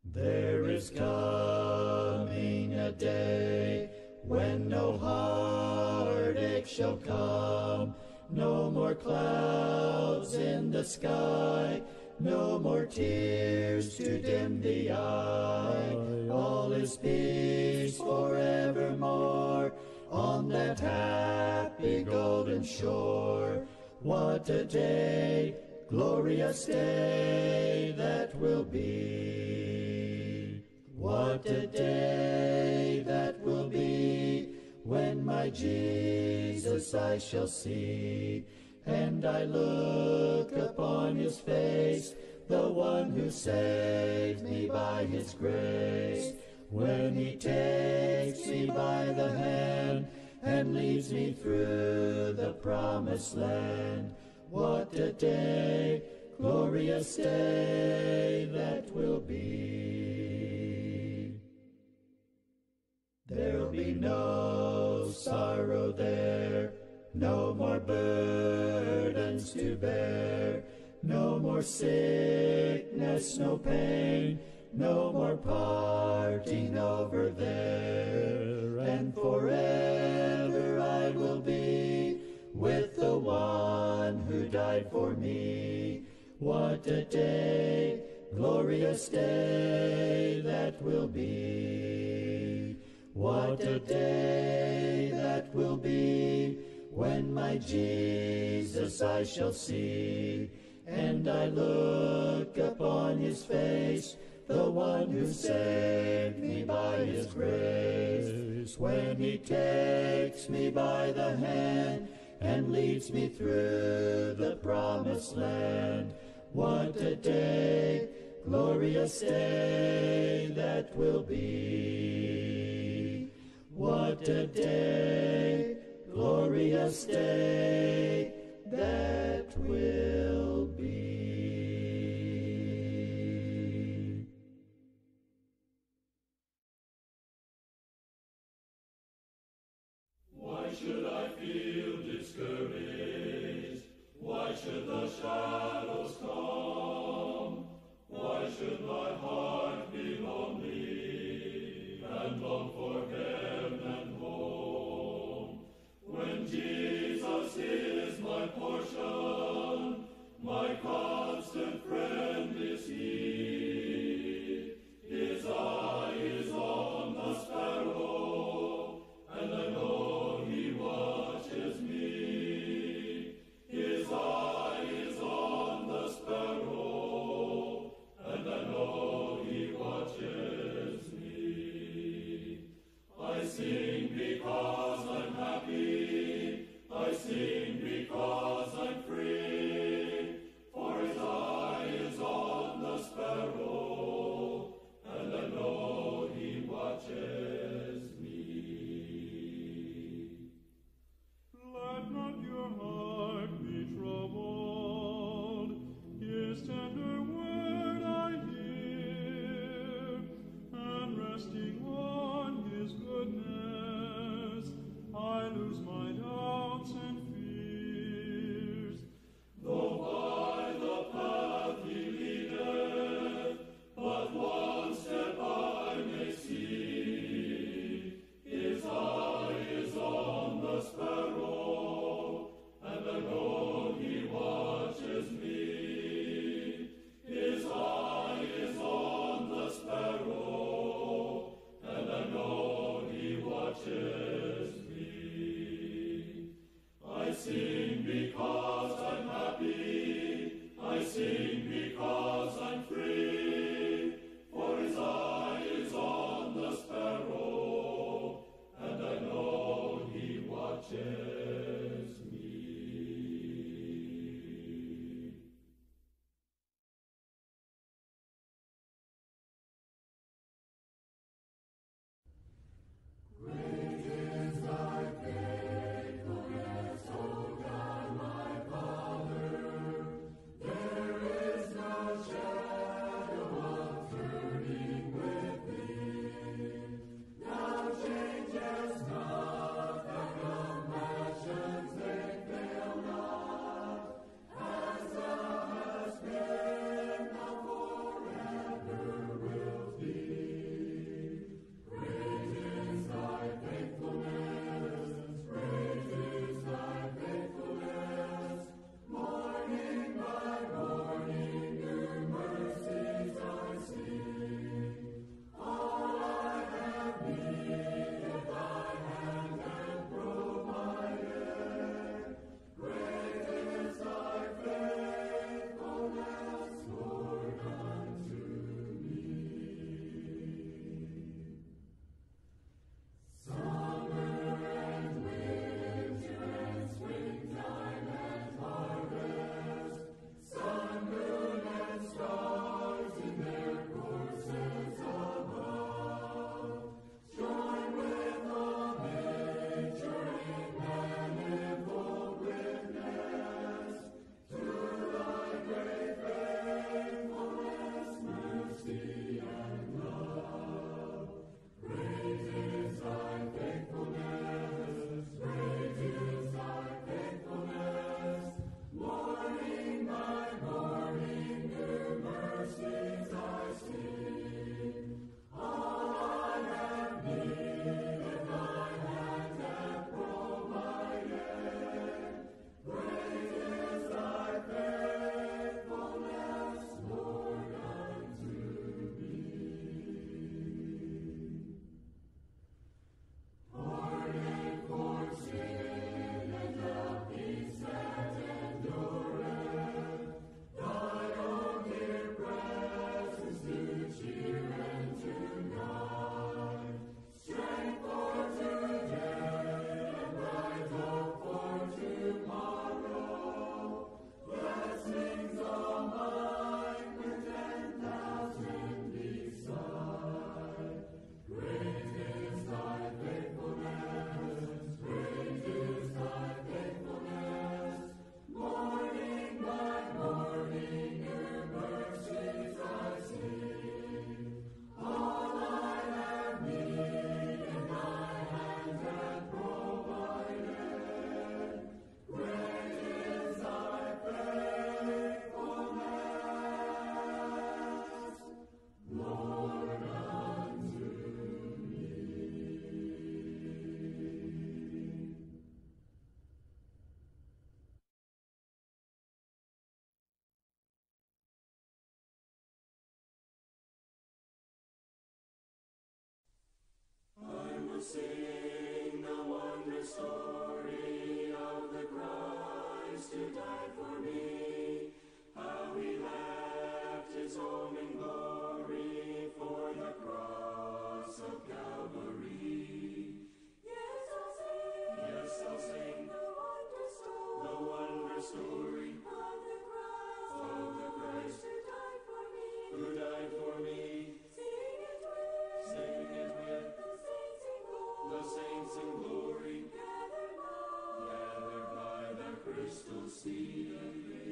There is coming a day when no heartache shall come, no more clouds in the sky, no more tears to dim the eye. All is peace forevermore on that happy golden shore. What a day, glorious day that will be. What a day that will be when my Jesus I shall see, and I look upon his face, the one who saved me by his grace. When he takes me by the hand and leads me through the promised land. What a day, glorious day that will be. There'll be no sorrow there, no more burdens to bear, no more sickness, no pain, no more parting over there. And forever I will be with the one who died for me. What a day, glorious day that will be. What a day that will be when my Jesus I shall see, and I look upon his face, the one who saved me by his grace. When he takes me by the hand and leads me through the promised land. What a day, glorious day that will be. What a day, glorious day that will be. Why should I feel discouraged? Why should the shadows come? Why should my heart be lonely and long for heaven and home? When Jesus is my portion, my constant friend is he. His eye is on the sparrow, and I know he watches me. His eye is on the sparrow, and I know he watches me. I sing because I'm happy, I sing because I'm free, for his eye is on the sparrow, and I know he watches me. Let not your heart be troubled, his tender word I hear, and resting on his goodness, I lose my doubts and fears. Though by the path he leadeth, but one step I may see. His eye is on the sparrow, and I know he watches me. His sing the wonder story of the Christ who died for me, how he left his home in glory for the cross of Calvary. Yes, I'll sing the wonder story of the Christ who died for me. Sing it with the saints in glory, gathered by the crystal sea.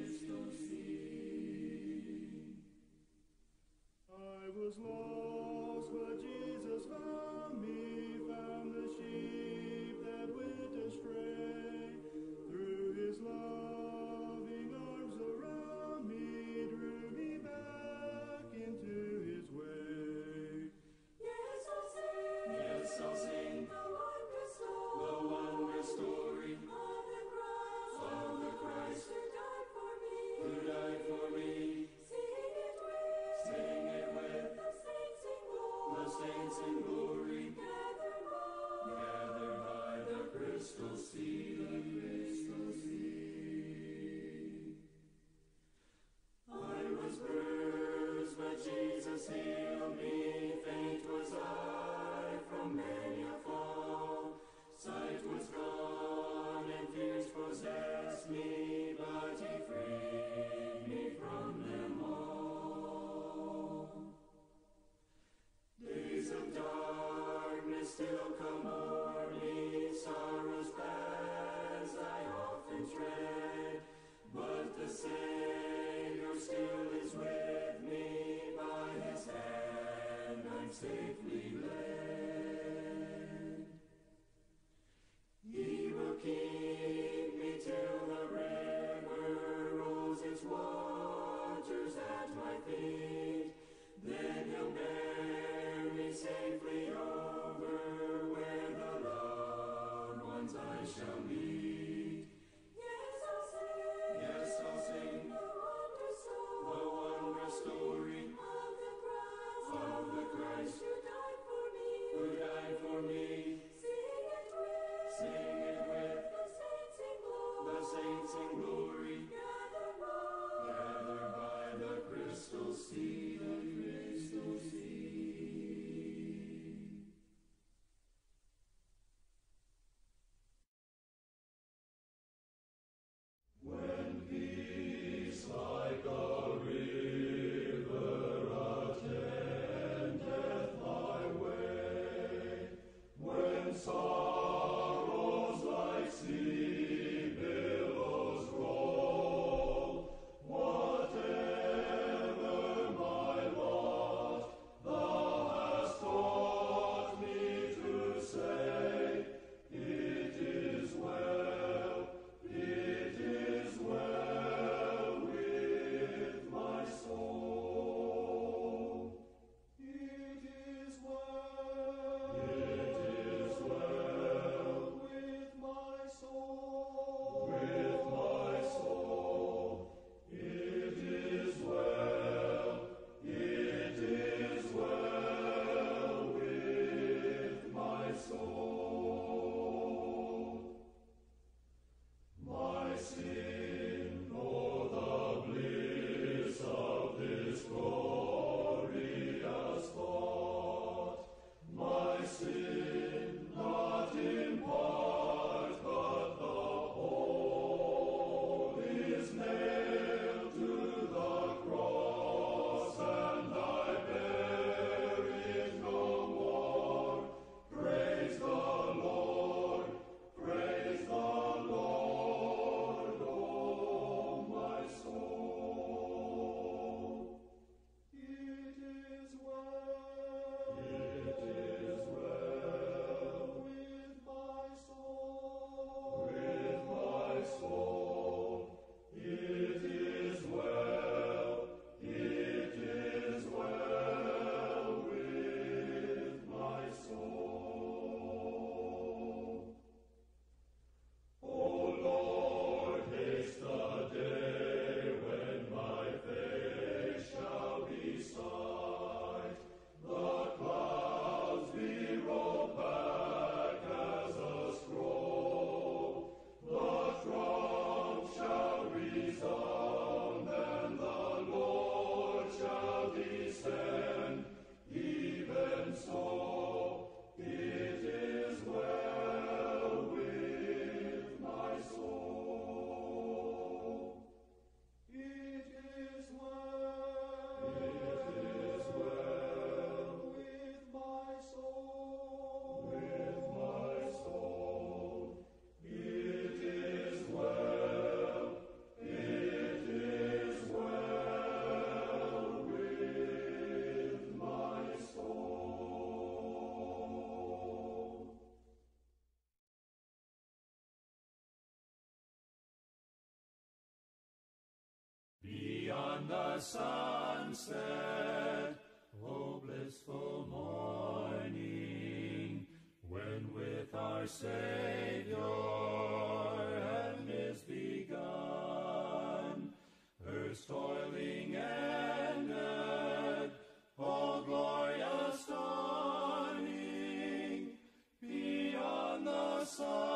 the sunset, O blissful morning, when with our Savior heaven is begun, earth's toiling ended, O glorious dawning, beyond the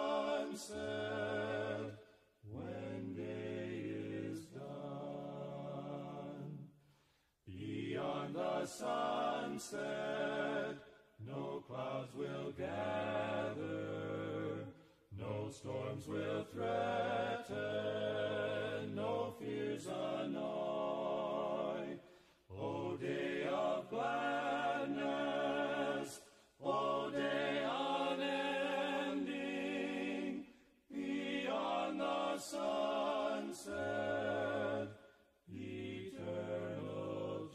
sunset, when day is done. Beyond the sunset, no clouds will gather, no storms will threaten, no fears annoy. O day of gladness, O day unending, beyond the sunset, eternal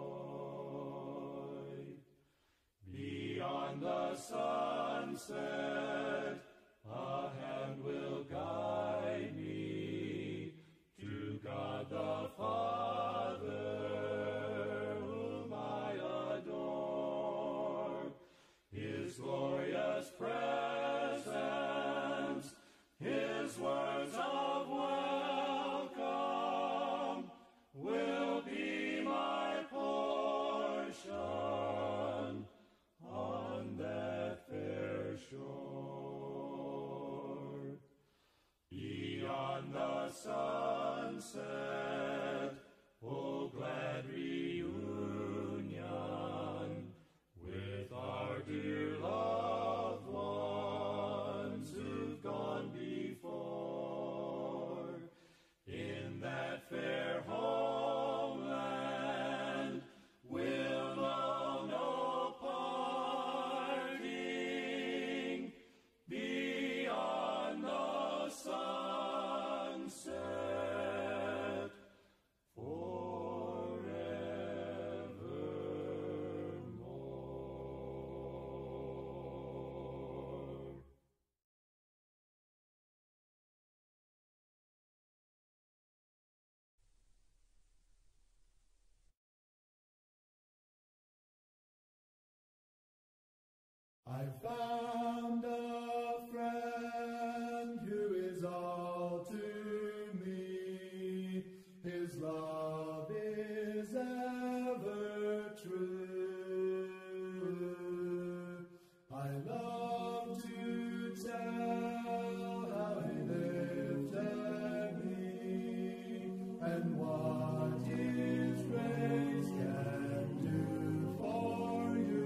joy. Beyond the sunset, a hand will guide me to God the Father, whom I adore. His glorious presence, His words of welcome will be my portion on that fair shore. Beyond the sunset, O glad reunion with our dear loved ones who've gone before. In that fair homeland, we'll know no parting beyond the sunset forevermore. I found a friend who is all to me. His love is ever true. I love to tell how he lifted me and what his grace can do for you.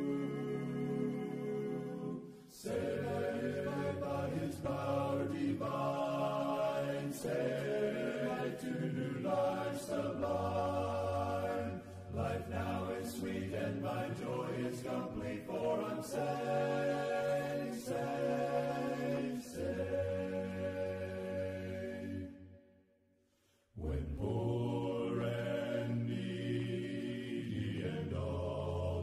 Saved by His power divine, saved to new life sublime. Life now is sweet and my joy is complete, for I'm saved, saved, saved. When poor and needy and all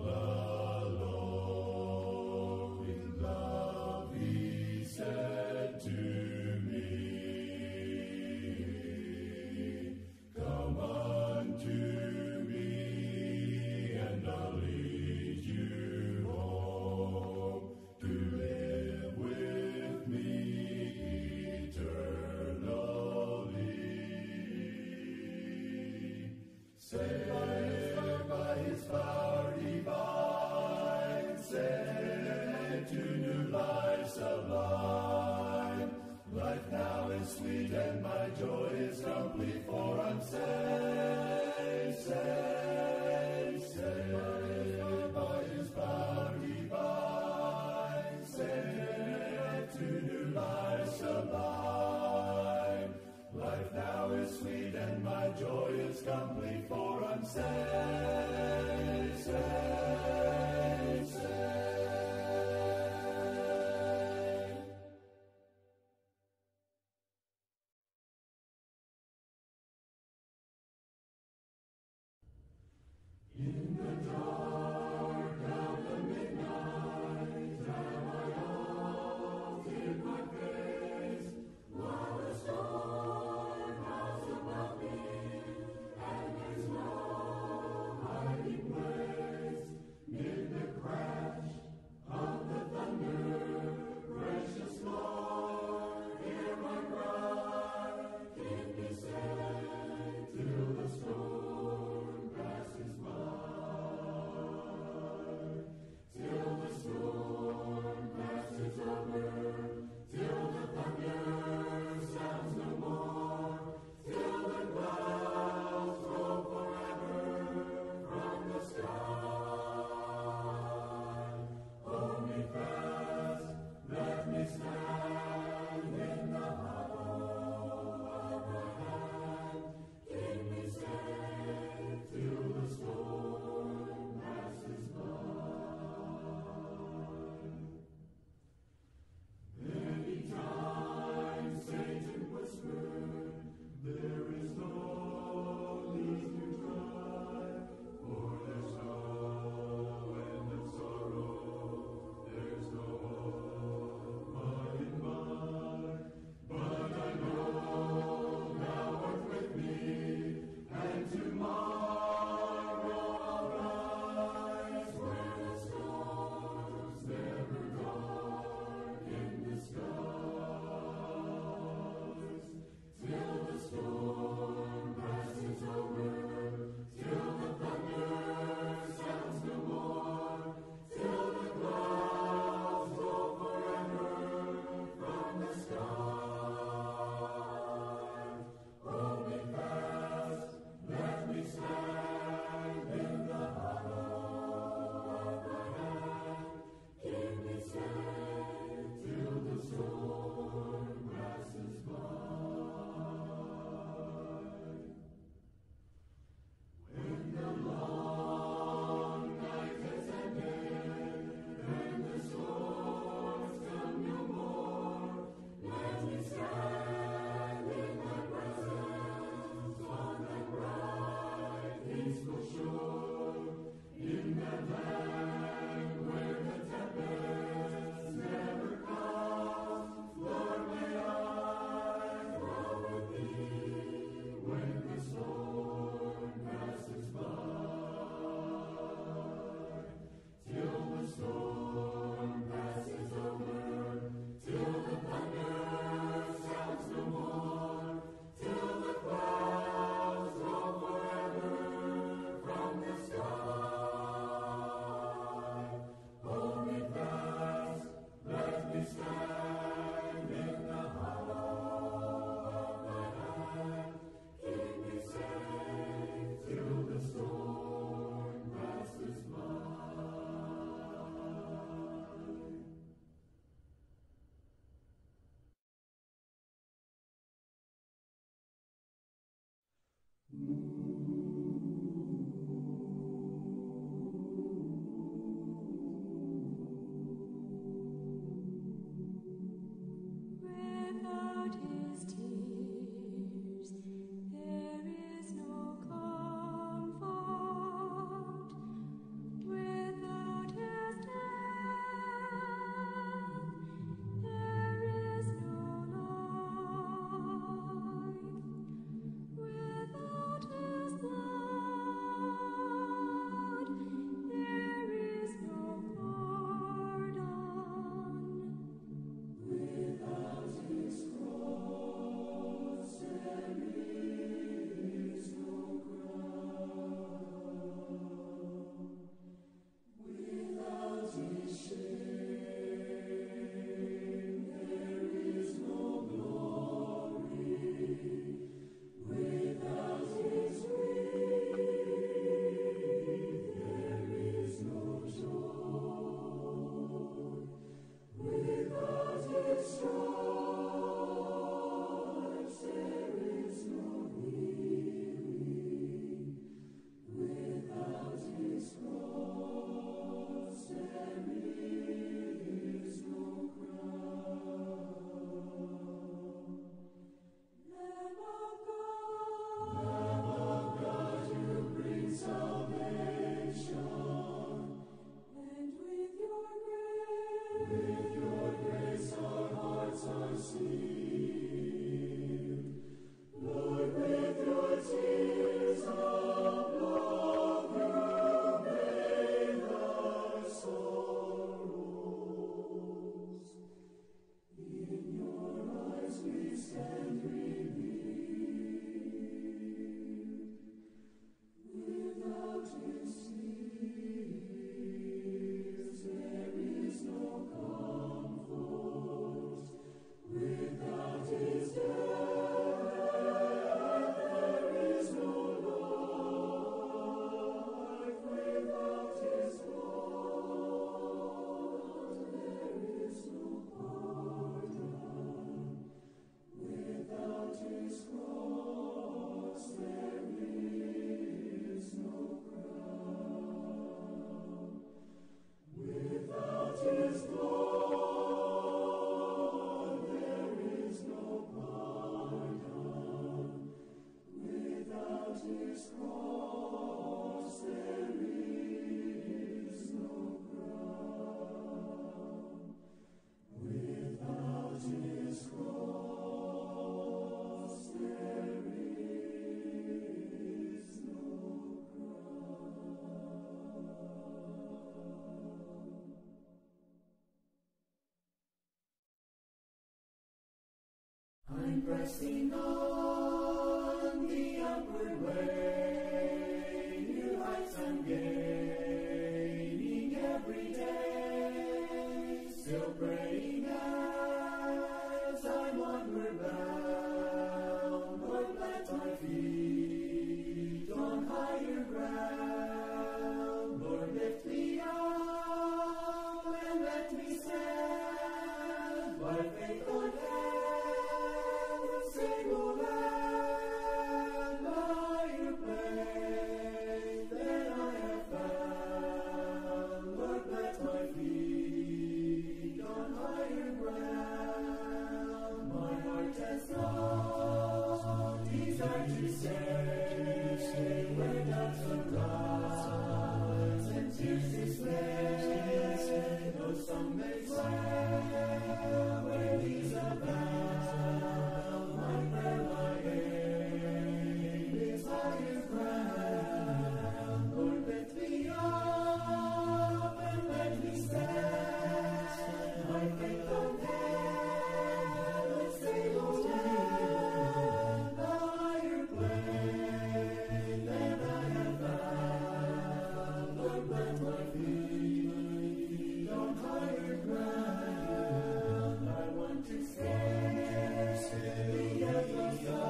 alone, in love He said to me, come unto me and I'll lead you home to live with me eternally. Saved by His power divine, saved to new life sublime. Life now is sweet and my joy is complete, for I'm saved, saved, saved by His power divine, saved to new life sublime. Life now is sweet and my joy is complete, for I'm saved, saved, saved. In the dark of the midnight, am I all in my face, while the storm howls about me, and there's I'm pressing on the upward way, new heights I'm gaining every day, still praying as I'm onward bound. Lord, plant my feet on higher ground. Lord, lift me up and let me stand by faith on stable land, higher place than I have found. Lord, plant my feet on higher ground. My heart has long desired to stay where doubts arise and tears display. Though some may say where these abound, my aim is higher ground. Lord, lift me up and let me stand. My faith on heaven's stable land, higher plane than I have found. Lord, plant my feet on higher ground. I want to stay at the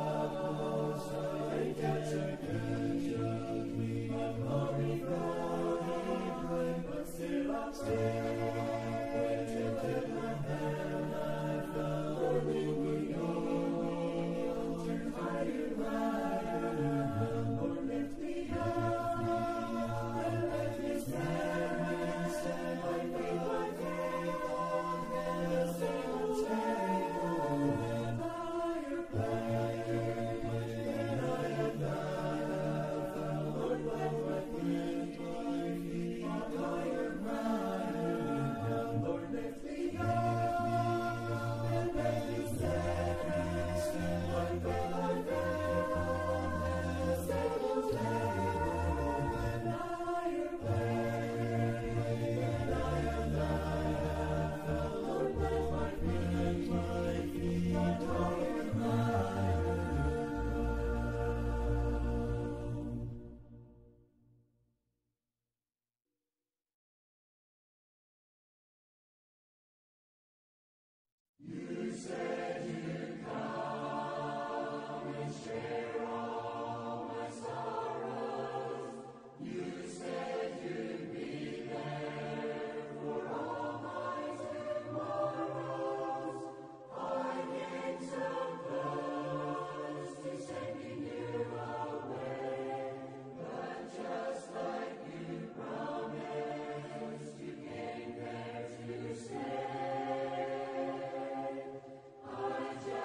side, catch a vision of glory bright, but still I'll stay till my hand I found. Lord, lead me on to higher ground. Lord, lift me up and let me stand. My faith on heaven's stable land, higher place than I have found. Lord, plant my feet on higher ground. Lord, lift me up and let me stand. My faith on heaven's stable land, higher place than I have found. Lord, plant my feet on higher ground. You said you'd come and share all my sorrows. You said you'd be there for all my tomorrows. I came so close to sending you away, but just like you promised, you came there to stay. I just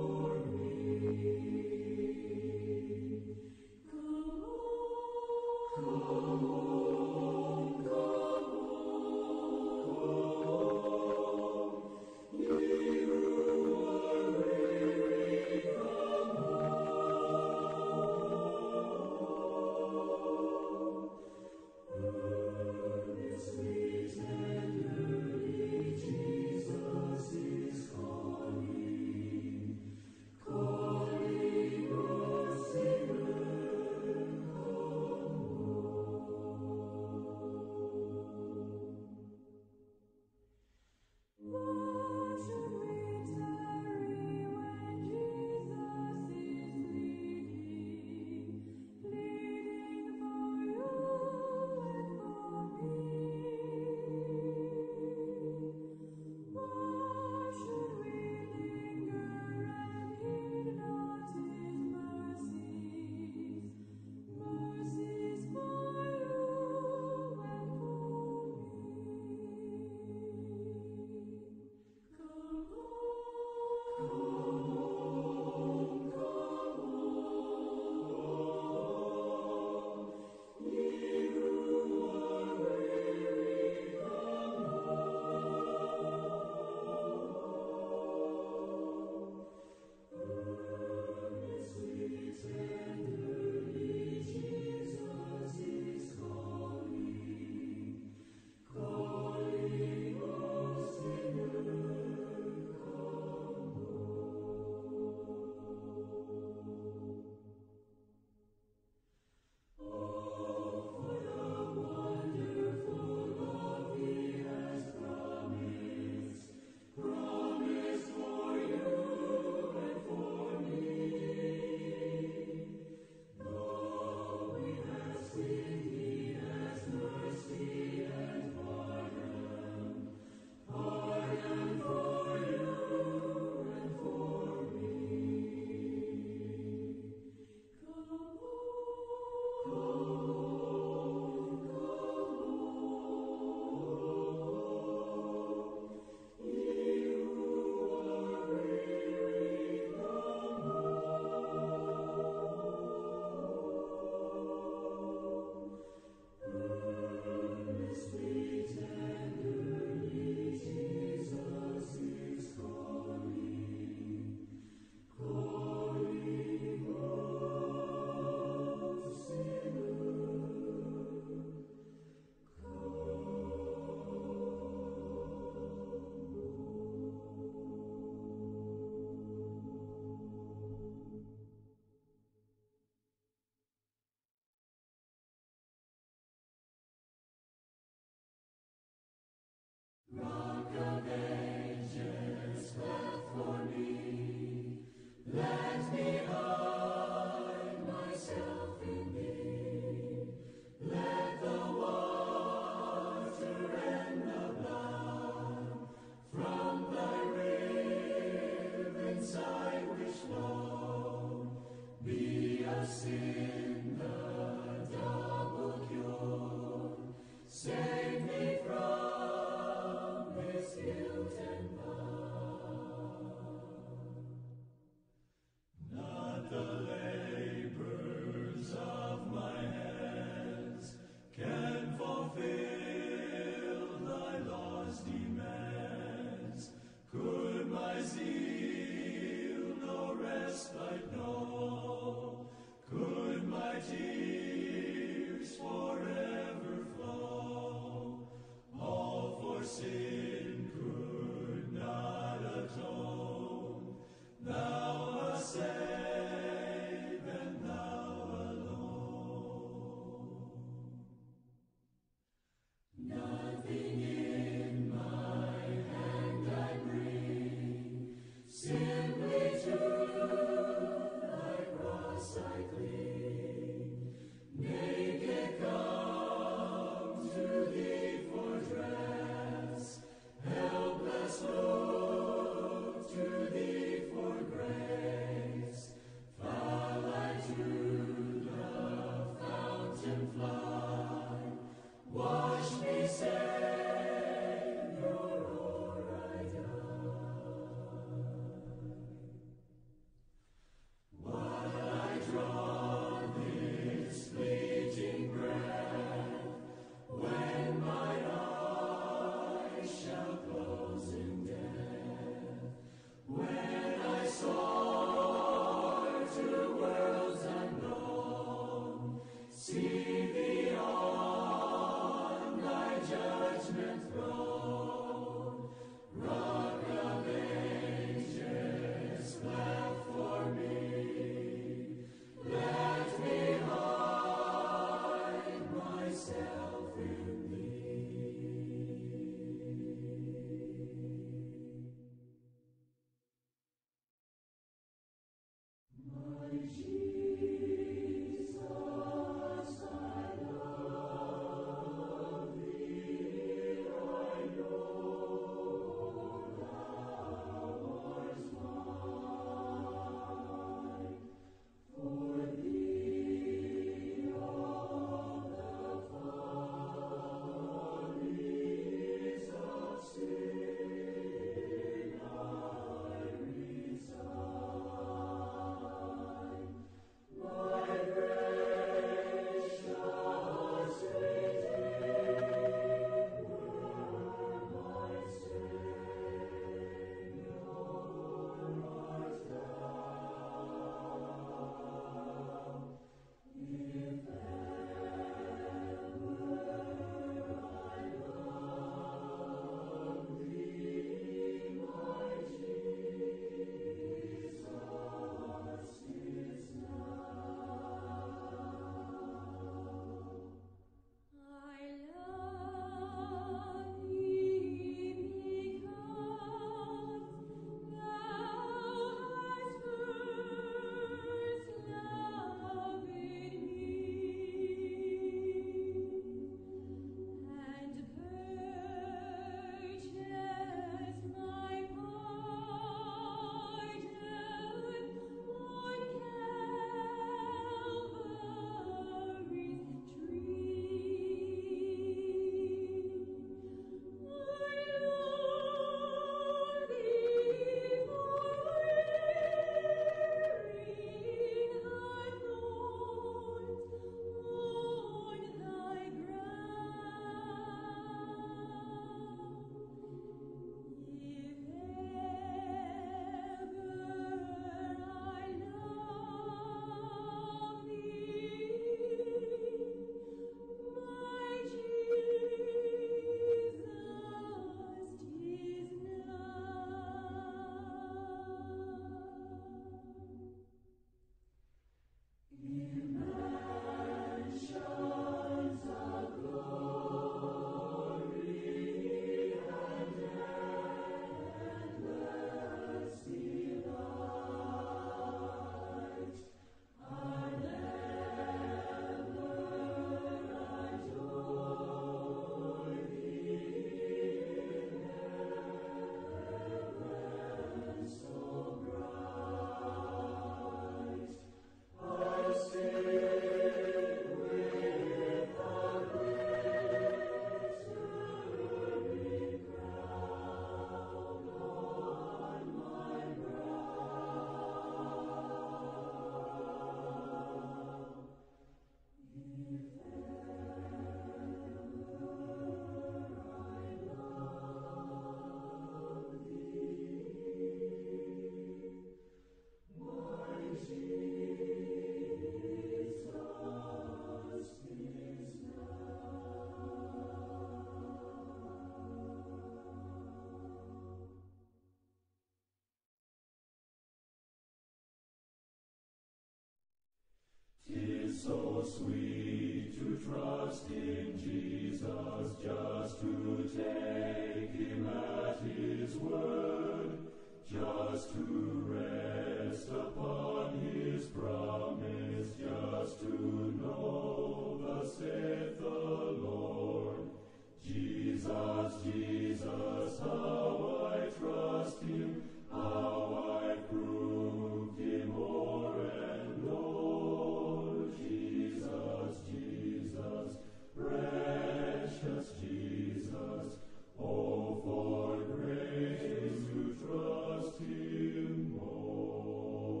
So sweet to trust in Jesus, just to take him at his word, just to rest upon his promise, just to know thus saith the Lord. Jesus, Jesus, how I trust him, how I proved him o'er and o'er. Jesus, Jesus, precious Jesus, oh, for grace to trust him more.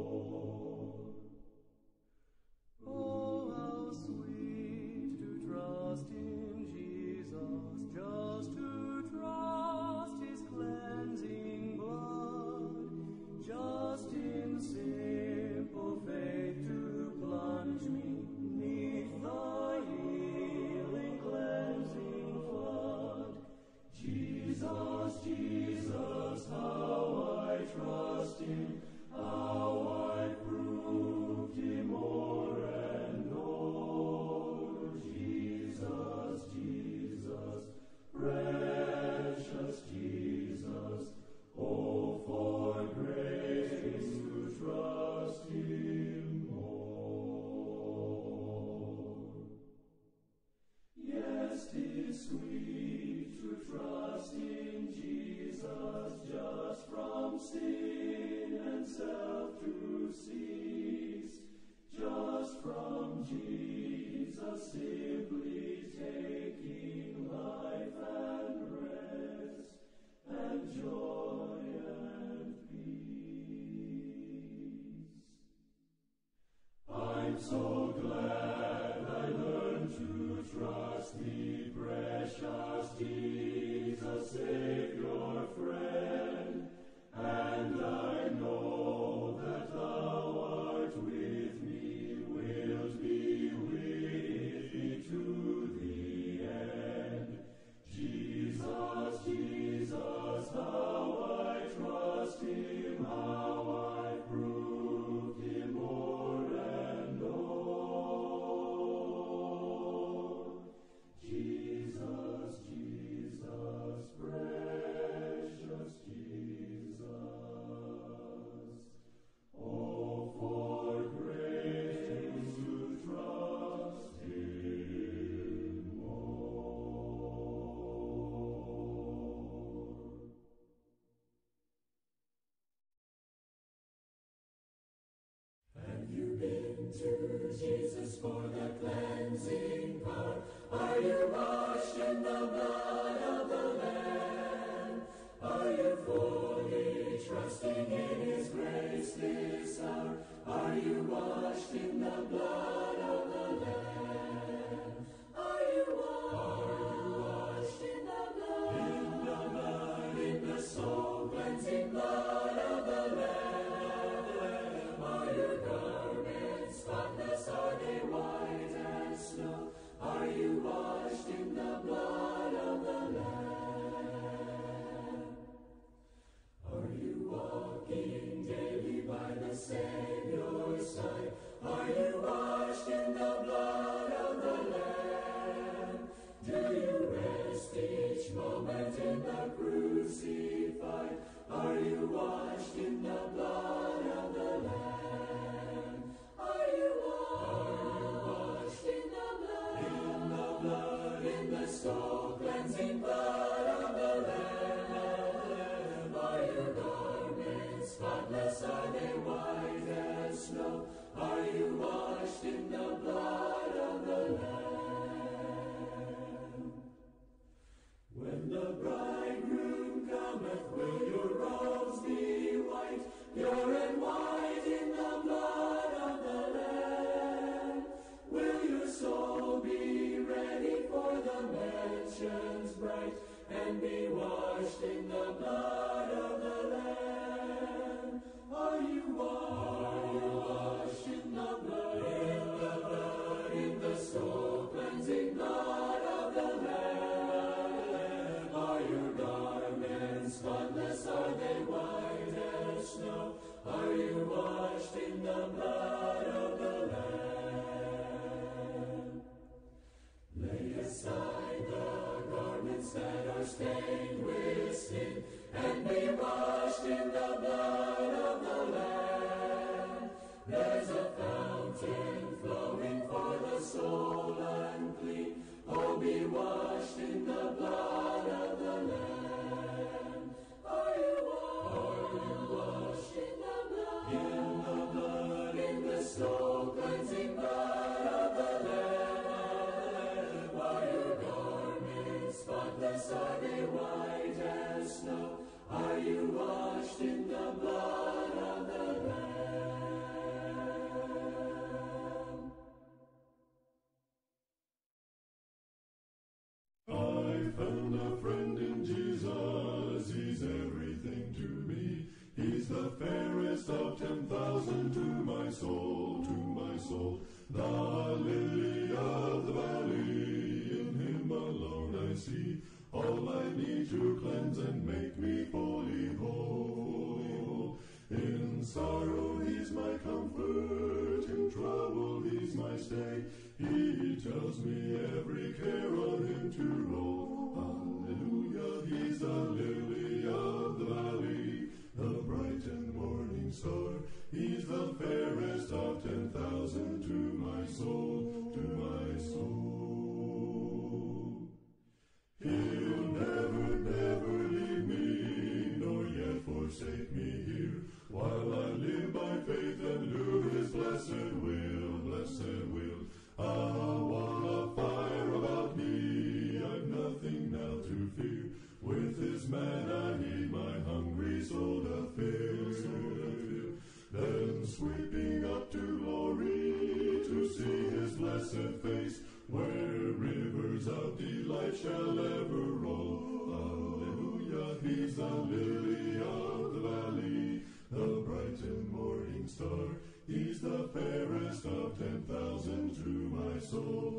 Oh, how sweet to trust in Jesus, just to trust his cleansing blood, just in simple faith to plunge me 'neath the healing, cleansing flood. Jesus, Jesus, how I trust him, how I proved him o'er and o'er. Jesus, Jesus, precious Jesus, oh, for grace to trust him more. Yes, 'tis sweet to trust in Jesus, just from sin and self to cease, just from Jesus simply taking life and rest and joy and peace. I'm so glad I learned to trust thee, precious Jesus, Savior, friend, and I know that thou art with me, wilt be with me to the end. Jesus, Jesus, how I trust him, how I proved him o'er and o'er. Jesus, Jesus, precious Jesus, oh, for grace to trust him more. Have you been to Jesus for the cleansing power? Are you washed in the blood of the Lamb? Are you fully trusting in his grace this hour? Are you washed in the blood of the Lamb? Are you washed in the blood? In the blood, in the soul cleansing blood of the Lamb. Are your garments spotless? Are they white as snow? Are you washed in the blood of the Lamb? Are you walking daily by the Savior's side? Are you washed in the blood of the Lamb. When the bridegroom cometh, will your robes be white, pure and white in the blood of the Lamb? Will your soul be ready for the mansions bright, and be washed in the blood of the Lamb? Are you washed in the blood, in the soul cleansing blood of the Lamb? Are your garments spotless? Are they white as snow? Are you washed in the blood of the Lamb? Lay aside the garments that are stained with sin, and be washed in the blood of the Lamb. There's a fountain flowing for the soul unclean. Oh, be washed in the blood of the Lamb. Are you washed in the blood? In the blood, in the soul cleansing blood of the Lamb. Are your garments spotless? Are they white as snow? Are you washed in the blood of the Lamb? I found a friend in Jesus, he's everything to me. He's the fairest of 10,000 to my soul, the lily of the valley. In him alone I see all I need to cleanse and make me fully whole. In sorrow he's my comfort, in trouble he's my stay. He tells me every care on him to roll. Hallelujah, he's the lily of the valley, the bright and morning star. He's the fairest of 10,000 to my soul, He'll never leave me, nor yet forsake me here, while I live by faith and do his blessed will. A wall of fire about me, I've nothing now to fear. With his manna he my hungry soul doth fill. Then sweeping up to glory, to see his blessed face, where rivers of delight shall ever roll. Hallelujah, he's the lily of the valley, the bright and morning star. He's the fairest of 10,000 to my soul,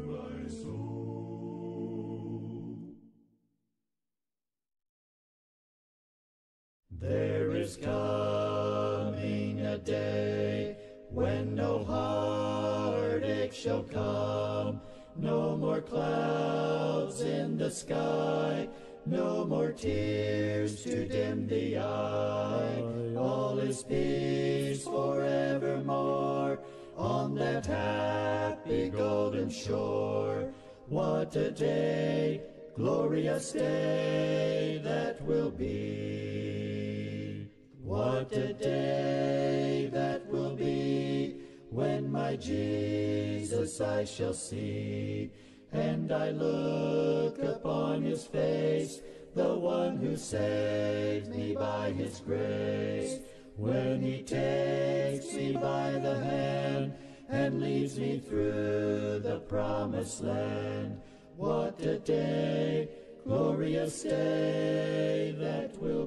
There is coming a day when no heartache shall come, no more clouds in the sky, no more tears to dim the eye. All is peace forevermore on that happy golden shore. What a day, glorious day that will be. What a day that will be, when my Jesus I shall see, and I look upon his face, the one who saved me by his grace. When he takes me by the hand and leads me through the promised land. What a day, glorious day that will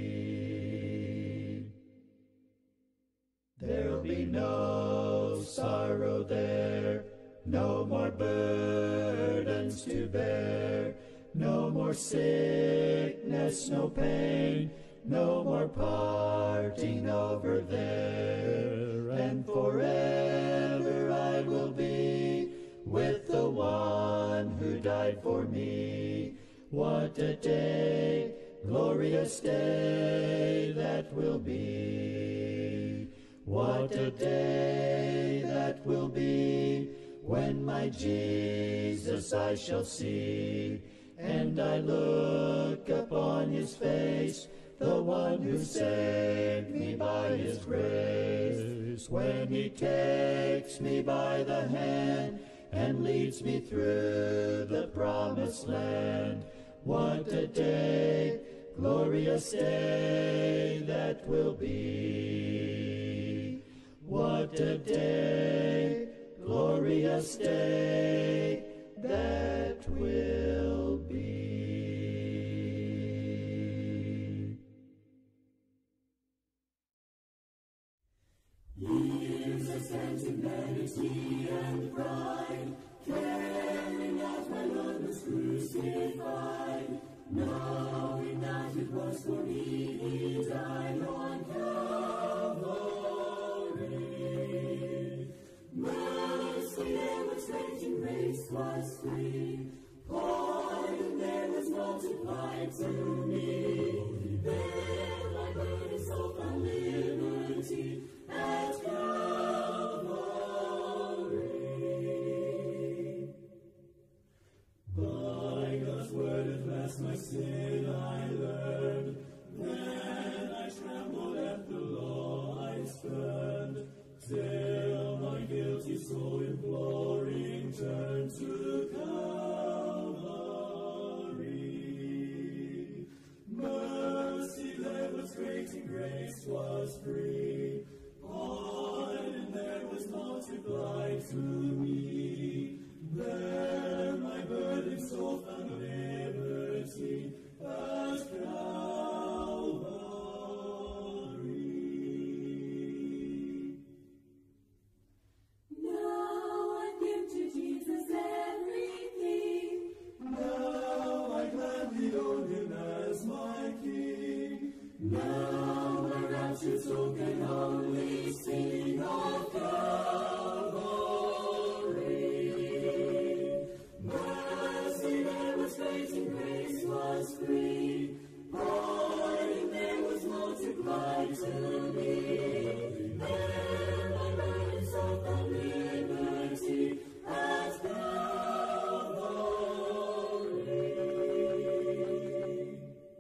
be. There'll be no sorrow there, no more burdens to bear, no more sickness, no pain, no more parting over there. And forever I will be with the one who died for me. What a day, glorious day that will be. What a day that will be, when my Jesus I shall see, and I look upon his face, the one who saved me by his grace, when he takes me by the hand and leads me through the promised land. What a day, glorious day that will be. What a day, glorious day that will be. Years I spent in vanity and pride, caring not my Lord was crucified. Knowing that it was for me he died on Calvary. Mercy demonstrating grace was free, pardon there was multiplied to me. There my burden soul found liberty at Calvary. By God's word at last my sin I learned, then I trembled at the law I spurned, till my guilty soul imploring turned to Calvary. Mercy there was great and grace was free, pardon there was multiplied to me. There my burdened soul found liberty at Calvary. Now I give to Jesus everything. Now I gladly own him as my King. Now my raptured soul can only sing of Calvary. Mercy there was great and grace was free, pardon there was multiplied to me. There my burden soul found liberty at Calvary.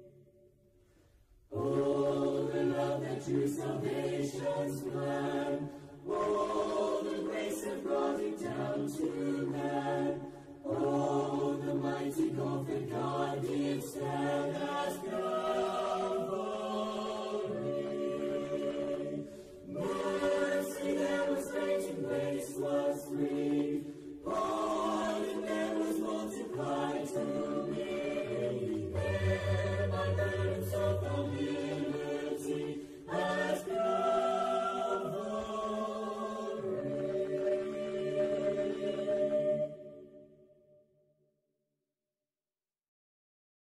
Oh, the love that true salvation's plan, oh, the grace that brought it down to man, oh, the mighty gulf that God did stand at Calvary. Mercy there was great and grace was free, pardon there was multiplied to me. There my burden soul found liberty at Calvary.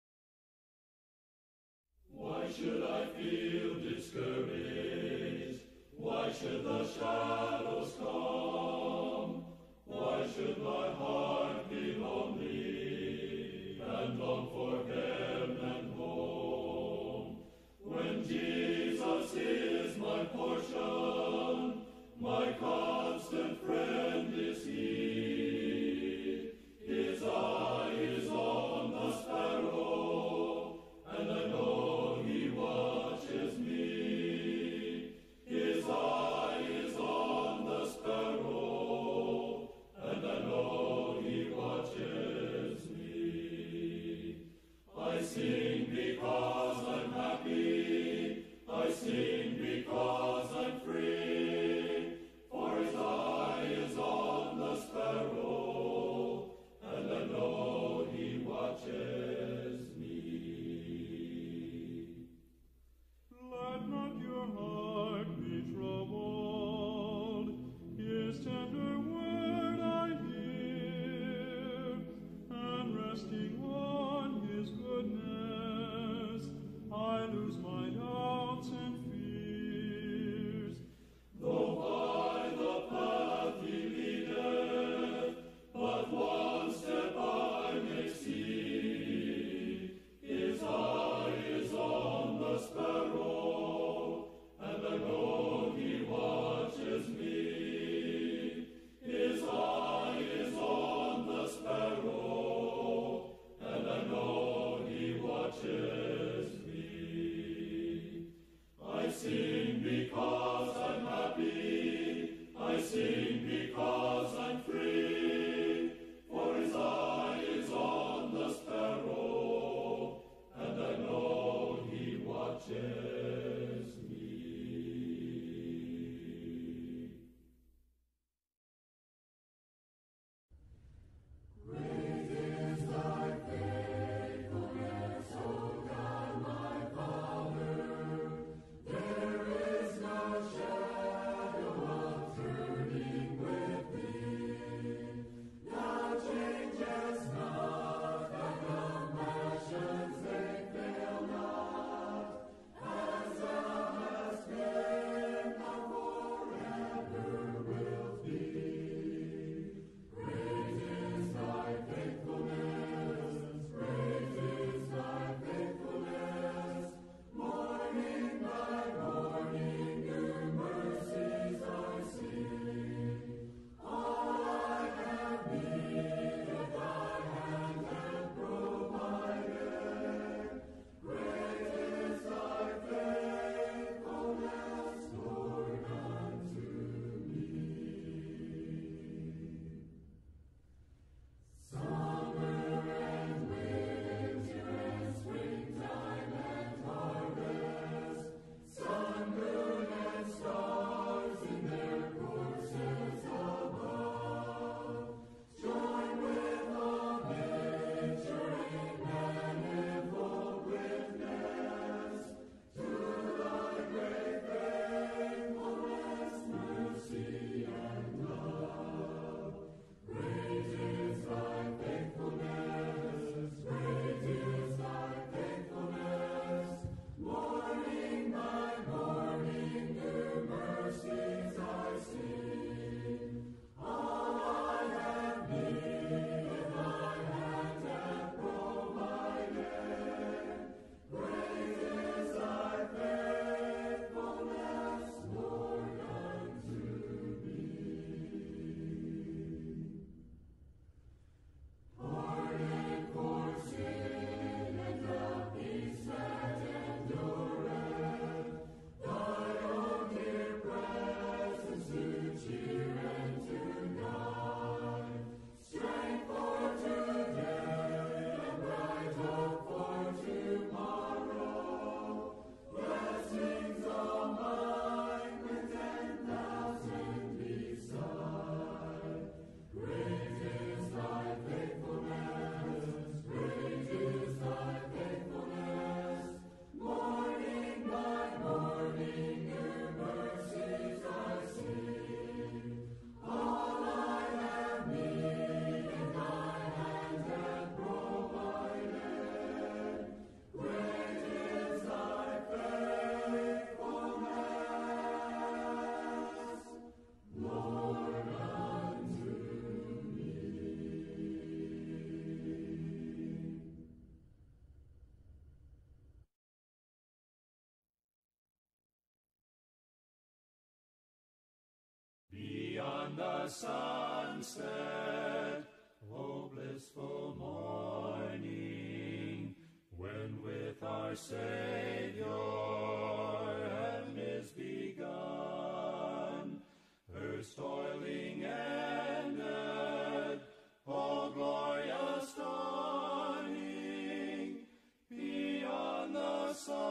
beyond the sunset, O blissful morning, when with our Savior heaven is begun, earth's toiling ended, O glorious dawning, beyond the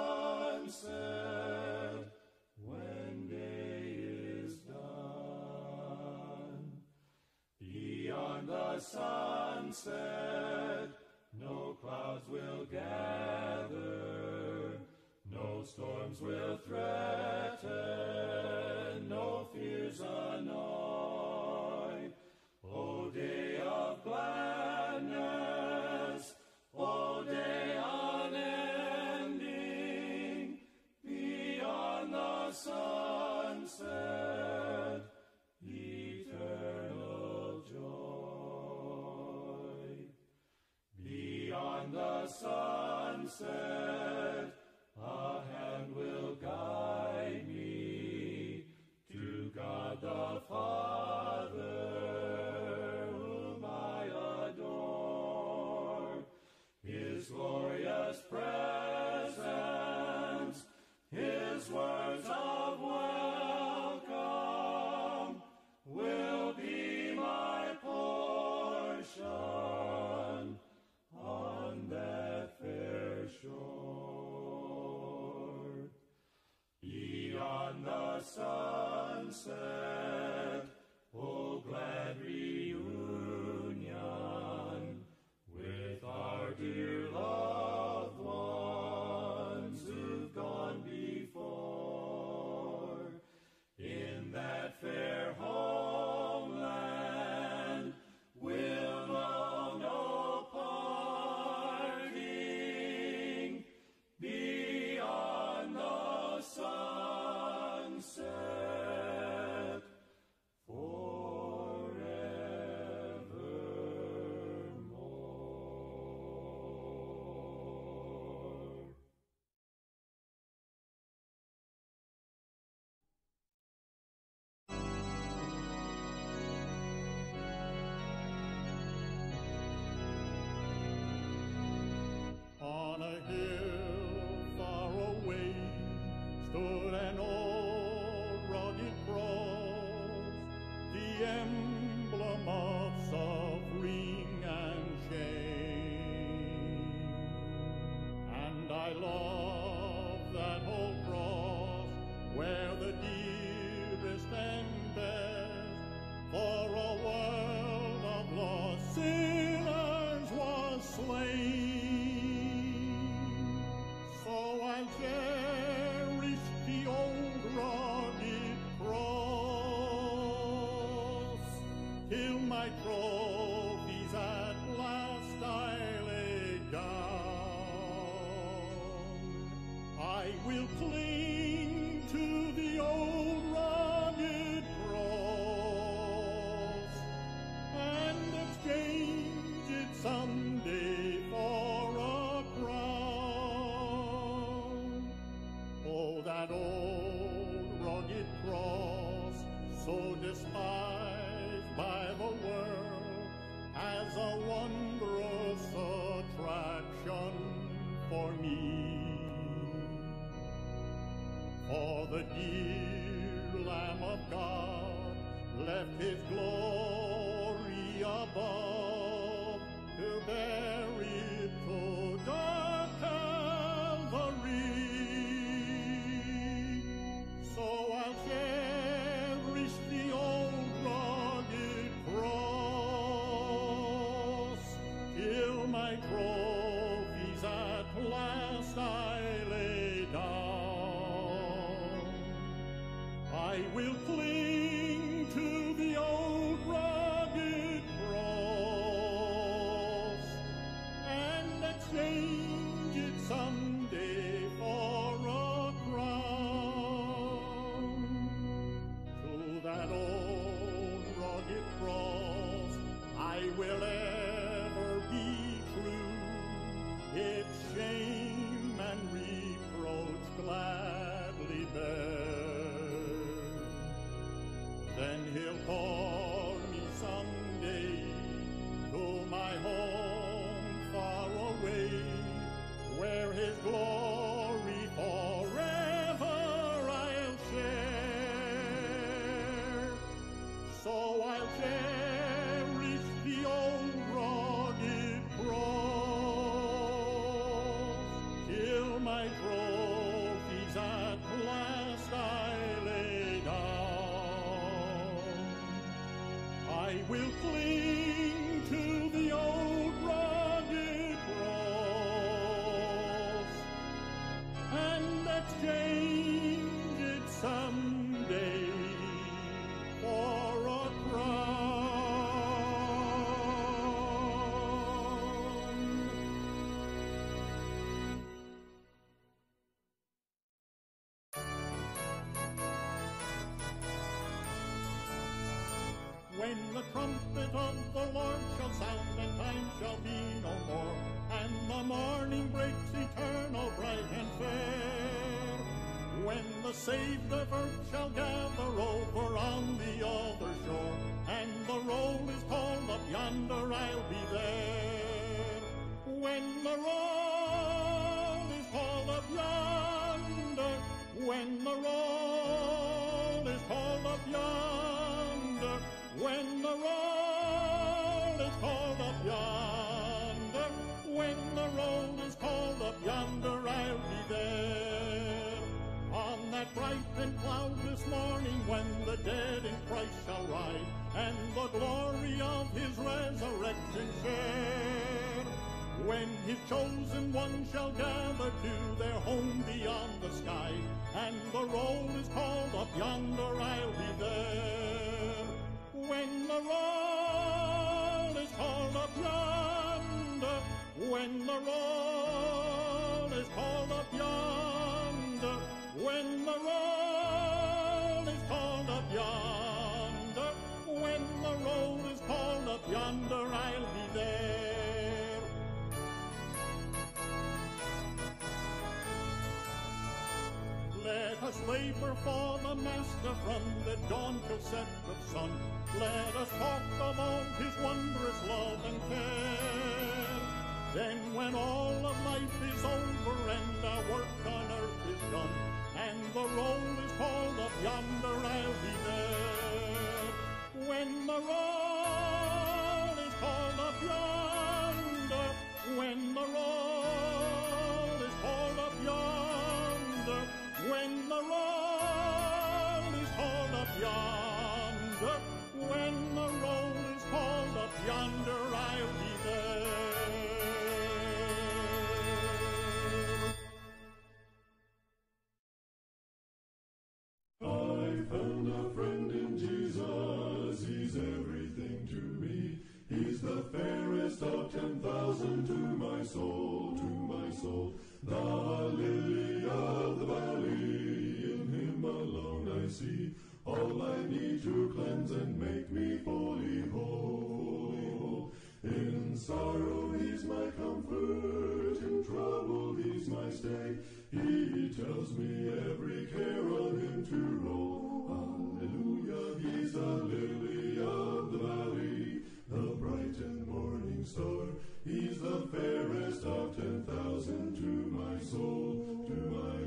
sunset, when day is done. Beyond the sunset, no clouds will gather, no storms will threaten, no fears annoy. O day of gladness, O day unending, beyond the sunset, eternal joy. Beyond the sunset, a hand will guide me to God the Father, whom I adore. His glorious presence, His words of welcome will be my portion on that fair shore. Beyond the sunset, O glad reunion with our dear loved ones who've gone before. In that fair homeland, we'll know no parting beyond the sunset forevermore. On a hill far away stood an old rugged cross, the emblem of suffering and shame. And I love that old cross where the dearest and best for a world of lost sinners was slain. So I'll cherish the old rugged cross till my trophies at last I lay down. I will cling to the old rugged cross and exchange it someday for a crown. Oh, that old rugged cross, so despised by the world, as a wondrous attraction for me. For the dear Lamb of God left His glory above to bear it to dark Calvary. So I'll cherish the old rugged cross till my trophies at last I lay down. I will cling to the old rugged cross and exchange it someday for a crown. To that old rugged cross I will ever be true, its shame and reproach gladly bear. someday to my home far away, where his glory forever I'll share. So I'll cherish the old rugged cross, till my trophies at last I lay down. I will cling to the old rugged cross and exchange it someday for a crown. When the trumpet of the Lord shall sound, and time shall be no more, and the morning breaks eternal, bright and fair, when the saved of earth shall gather over on the other shore, and the roll is called up yonder, I'll be there. When the roll is called up yonder, when the roll is called up yonder, when the roll is called up yonder, when the roll is called up yonder, I'll be there. On that bright and cloudless morning, when the dead in Christ shall rise, and the glory of his resurrection share, when his chosen ones shall gather to their home beyond the sky, and the roll is called up yonder, I'll be there. When the roll is called up yonder, when the roll is called up yonder, when the roll is called up yonder, when the roll is called up yonder, I'll be there. Let us labor for the Master from the dawn till set of sun. Let us talk of all his wondrous love and care. Then when all of life is over and our work on earth is done, and the roll is called up yonder, I'll be there. When the roll is called up yonder, when the roll is called up yonder, when the roll is called up yonder, when the roll is called up yonder, I'll be there. I found a friend in Jesus, he's everything to me. He's the fairest of 10,000 to my soul, to my soul. The lily of the valley, in him alone I see all I need to cleanse and make me fully whole. In sorrow he's my comfort, in trouble he's my stay. He tells me every care on him to roll. Hallelujah, he's a lily of the valley, the bright and morning star. He's the fairest of 10,000 to my soul, to my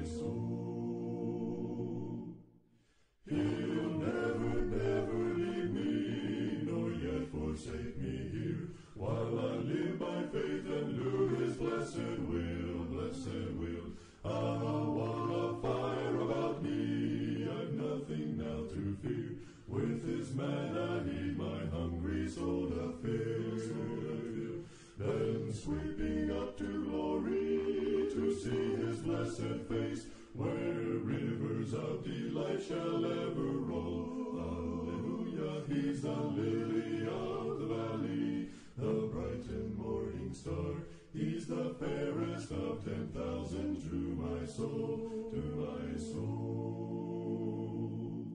soul. He'll never, never leave me, nor yet forsake me here, while I live by faith and do his blessed will, blessed will. A wall of fire about me, I've nothing now to fear. With his manna heed my hungry soul doth fill. Then sweeping up to glory, to see his blessed face, where rivers of delight shall ever roll. Hallelujah, he's the lily of the valley, the bright and morning star. He's the fairest of 10,000 to my soul, to my soul.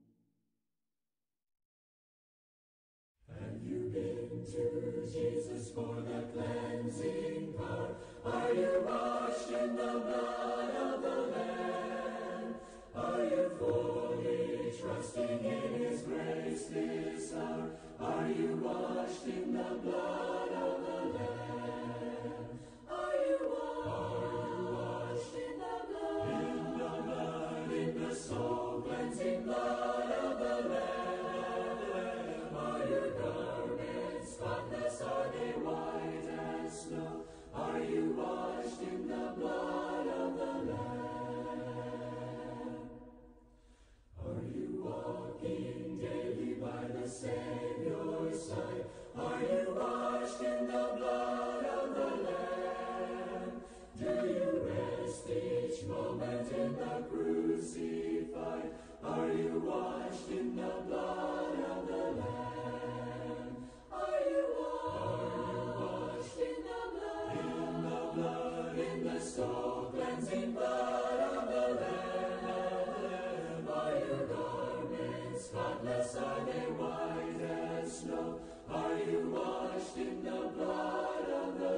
Have you been to Jesus for the cleansing power? Are you washed in the blood of the Lamb? Are you fully trusting in his grace this hour? Are you washed in the blood of the Lamb? Are you washed in the blood? In the blood, in the soul-cleansing blood of the Lamb. Are your garments spotless? Are they white as snow? Are you washed in the blood of the Lamb? Are you walking daily by the Savior's side? Are you washed in the blood of the Lamb? Do you rest each moment in the crucified? Are you washed in the blood of the Lamb? Are you washed in the blood? In the blood, in the soul-cleansing blood of the Lamb. Are your garments spotless? Are they white as snow? Are you washed in the blood of the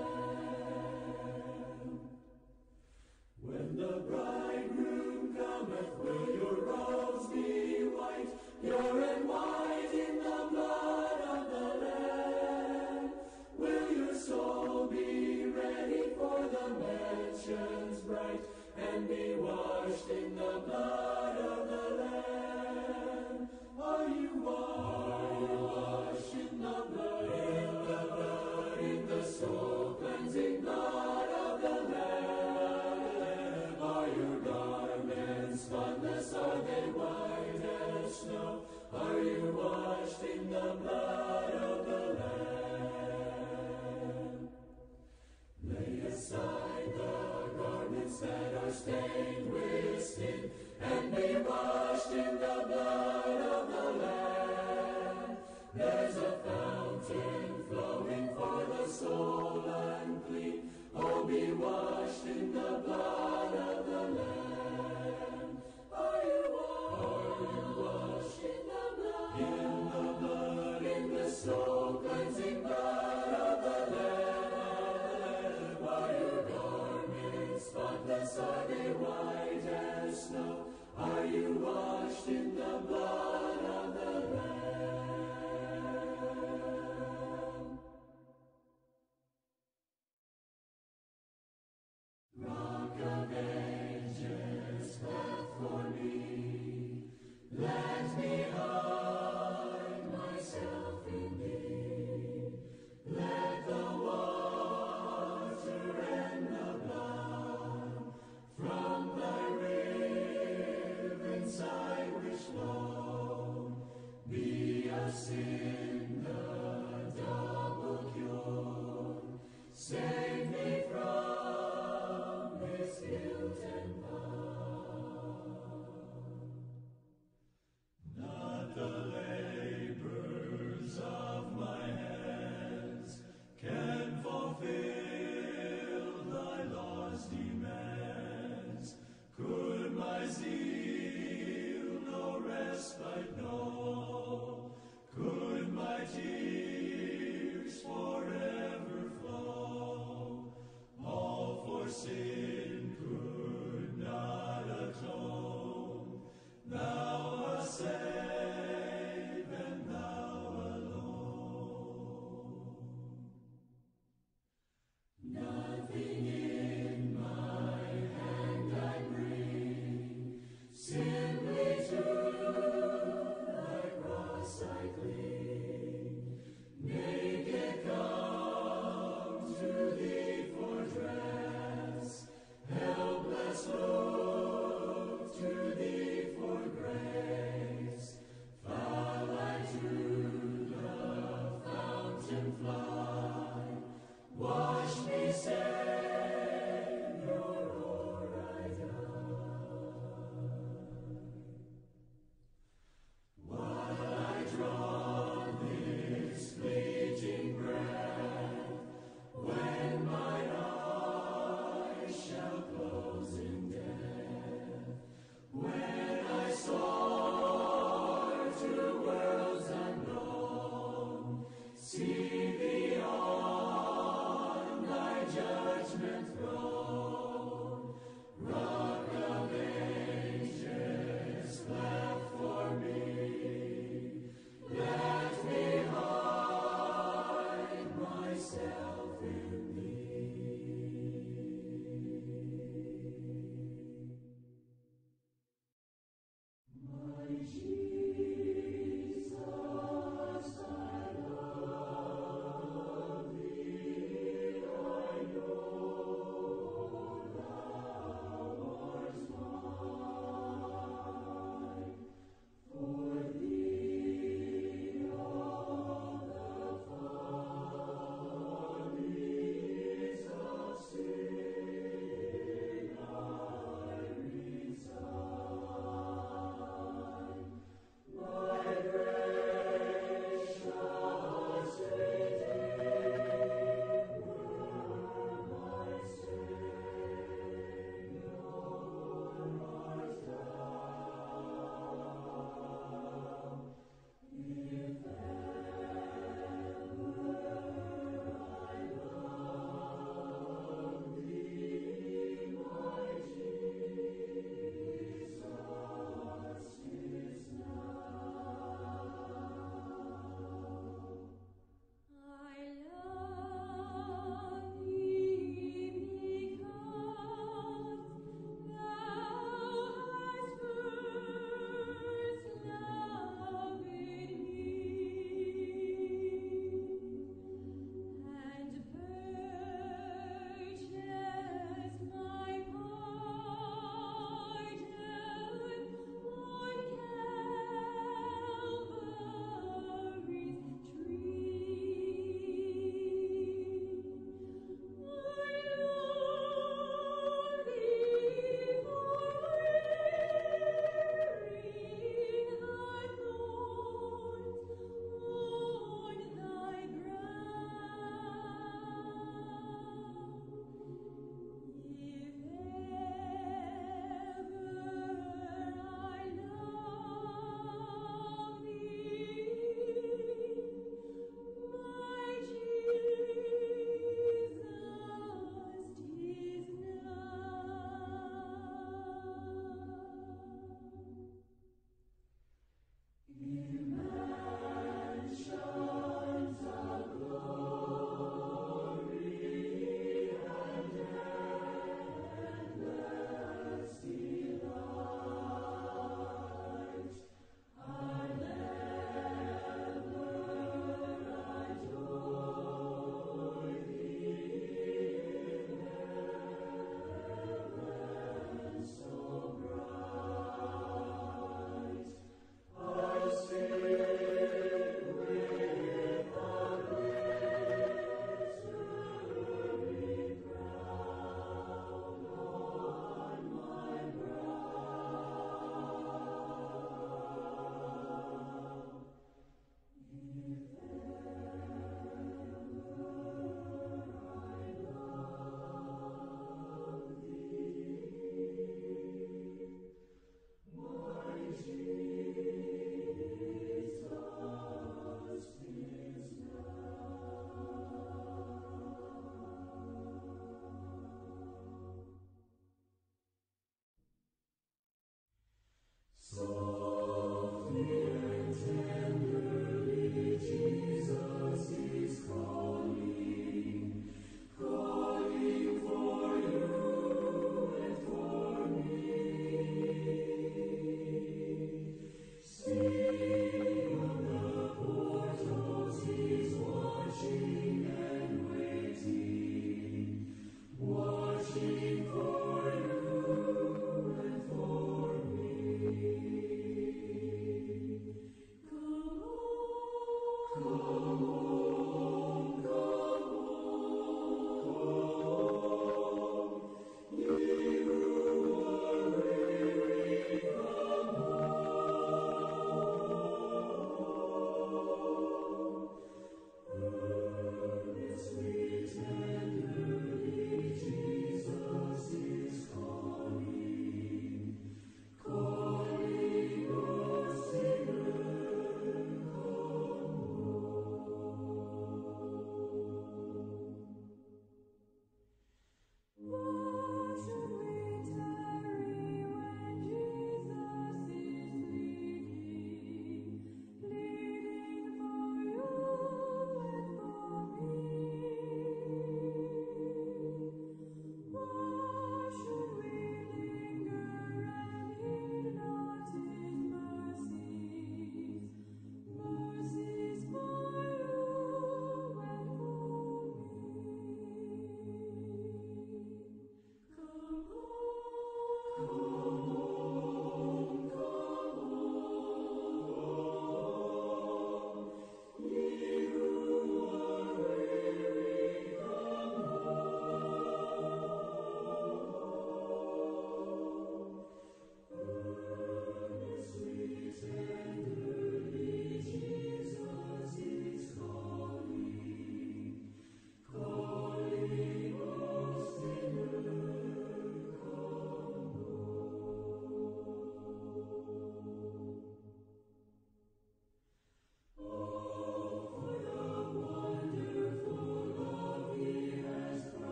Lamb? When the bridegroom cometh, will your robes be white, pure and white in the blood of the Lamb? Will your soul be ready for the mansions bright, and be washed in the blood of the Lamb? Are you washed in the blood? In the blood, in the soul-cleansing blood of the Lamb. Are your garments spotless? Are they white as snow? Are you washed in the blood of the Lamb? Lay aside the garments that are stained with sin, and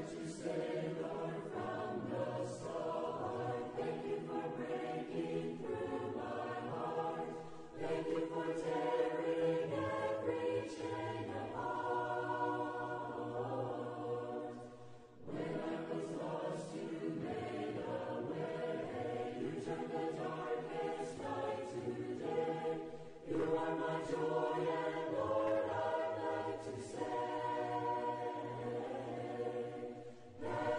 That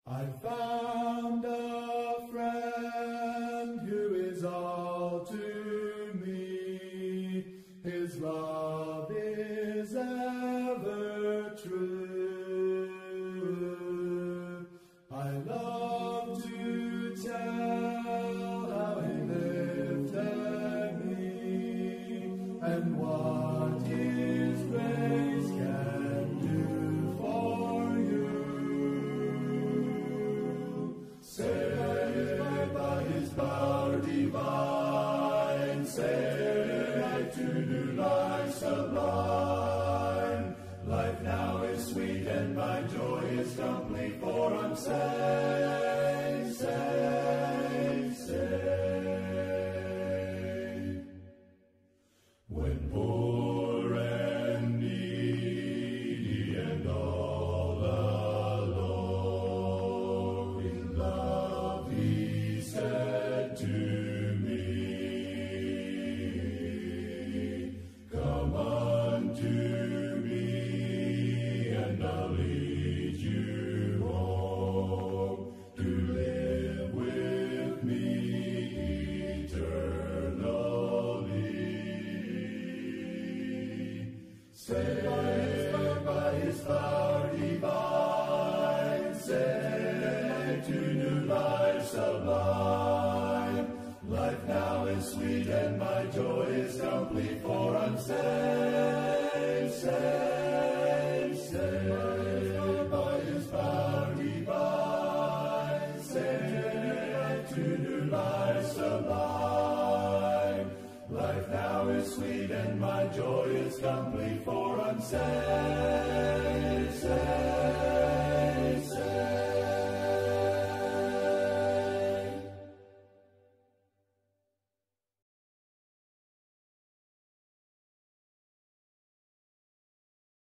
I found a friend who is all to me. His love is ever true. I love to tell how he lifted me and what his grace can do for you. Saved by his power divine, saved to new life sublime. Life now is sweet and my joy is complete, for I'm saved, saved, saved. When poor and needy and all alone, in love he said to me, come unto me and I'll lead you home to live with me eternally. Saved by his power divine, saved to new life sublime. Life now is sweet and my joy is complete, for I'm saved, saved, saved by his power divine, saved to new life sublime. Life now is sweet and my joy is complete, for I'm saved, saved.